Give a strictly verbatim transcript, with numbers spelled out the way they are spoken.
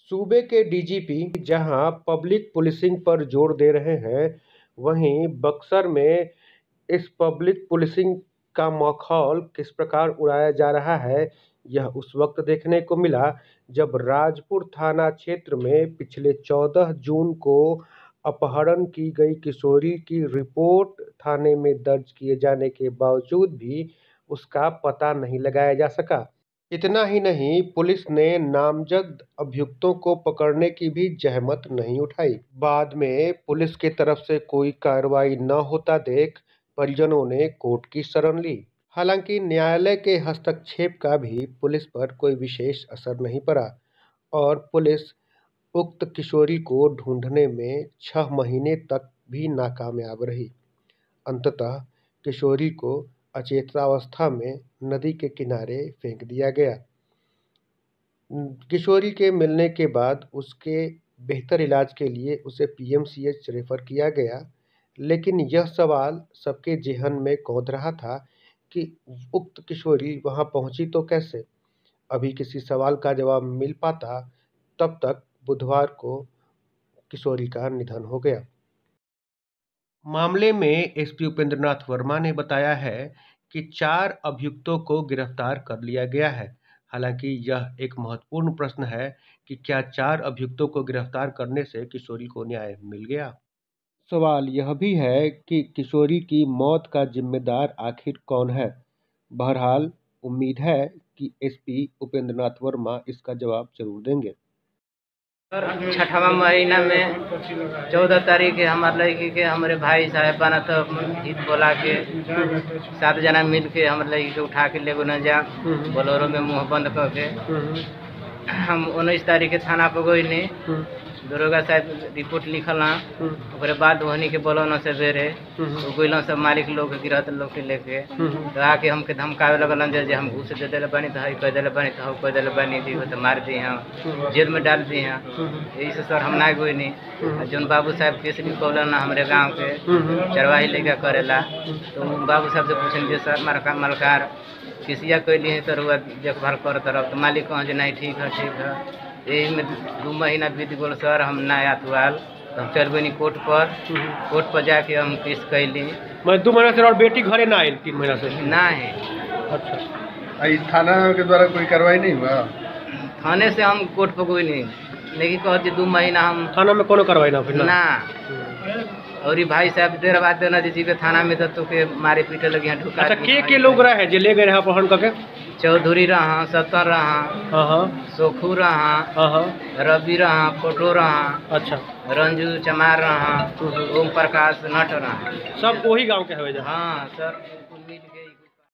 सूबे के डीजीपी जहां पब्लिक पुलिसिंग पर जोर दे रहे हैं, वहीं बक्सर में इस पब्लिक पुलिसिंग का माहौल किस प्रकार उड़ाया जा रहा है, यह उस वक्त देखने को मिला जब राजपुर थाना क्षेत्र में पिछले चौदह जून को अपहरण की गई किशोरी की रिपोर्ट थाने में दर्ज किए जाने के बावजूद भी उसका पता नहीं लगाया जा सका। इतना ही नहीं, पुलिस ने नामजद अभियुक्तों को पकड़ने की भी जहमत नहीं उठाई। बाद में पुलिस की तरफ से कोई कार्रवाई न होता देख परिजनों ने कोर्ट की शरण ली। हालांकि न्यायालय के हस्तक्षेप का भी पुलिस पर कोई विशेष असर नहीं पड़ा और पुलिस उक्त किशोरी को ढूंढने में छह महीने तक भी नाकामयाब रही। अंततः किशोरी को अचेतनावस्था में नदी के किनारे फेंक दिया गया। किशोरी के मिलने के बाद उसके बेहतर इलाज के लिए उसे पीएमसीएच रेफर किया गया, लेकिन यह सवाल सबके जेहन में कौंध रहा था कि उक्त किशोरी वहां पहुंची तो कैसे। अभी किसी सवाल का जवाब मिल पाता तब तक बुधवार को किशोरी का निधन हो गया। मामले में एसपी उपेंद्रनाथ वर्मा ने बताया है कि चार अभियुक्तों को गिरफ्तार कर लिया गया है। हालांकि यह एक महत्वपूर्ण प्रश्न है कि क्या चार अभियुक्तों को गिरफ्तार करने से किशोरी को न्याय मिल गया। सवाल यह भी है कि किशोरी की मौत का जिम्मेदार आखिर कौन है। बहरहाल उम्मीद है कि एसपी उपेंद्रनाथ वर्मा इसका जवाब जरूर देंगे। छठवा महीना में चौदह तारीख के हमारे लड़की के हमारे भाई साहब बना तो हित बोला के सात जना मिल के हमारे लड़की के उठा के ले गो न जा बोलोरो में मुंह बंद करके हम उन्नीस तारीख के थाना पर गई नहीं। दरोगा साहब रिपोर्ट लिखल हाँ बाद वहनी के बोलौना से बेरे तो गइल सब मालिक लोग गिरहत लोग के लेके तो आके हमके धमकावे लगल जे हम घूस दे दिले बानी तो कह दिले बानी तो कह दिले बानी दी तो मार दी हैं जेल में डाल दी हैं। यही से सर हम ना गई नहीं। जौन बाबू साहब केस निकौलन ना हमारे गाँव के चरवाही लेके करेला तो बाबू साहब से पूछेंगे सर मलका मलकार किसिया कैली है तो देखभाल कर तरफ तो मालिक कह जे नहीं ठीक है ठीक है। यही में दो महीना बीत गल सर हम ना आतवाल तो हम चल गई कोर्ट पर कोर्ट पर जाके हम केस कैली। मैं दो महीना से और बेटी घरे ना आई तीन महीना से ना है। अच्छा इस थाना के द्वारा कोई कार्रवाई नहीं हुआ। थाने से हम कोर्ट पर कोई नहीं लेकिन कहते दो महीना हम थाना में कोनो कार्रवाई ना फिर ना और ये भाई साहब देर बाद देना जी के थाना में तो के मारे पीटे लगे हैं ढुका। अच्छा के के लोग रहे जे ले गए रहा अपहरण करके। चौधरी रहा सत्तर रहा सोखू रहा रवि रहा फोटो रहा अच्छा रंजू चमार रहा ओम प्रकाश नट रहा सब वही गांव के हवे। हाँ सर मिल के